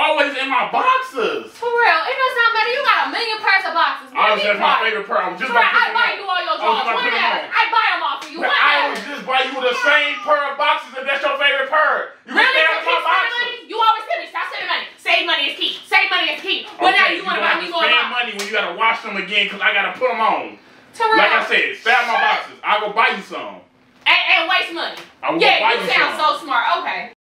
always in my boxes. For real, it does not matter. You got a million pairs of boxes. I was just my favorite pair. I was just about to put I them buy on. you all your drawers. I buy them all for you. I always just buy you the same pair of boxes if that's your favorite pair. You can stay out of my boxes. You always tell me, stop saving money. Save money is key. Save money is key. But now you want to buy me more spend money when you got to wash them again because I got to put them on. Like I said, stay out my boxes. I'll go buy you some. And waste money. I will buy you some. You sound so smart. Okay.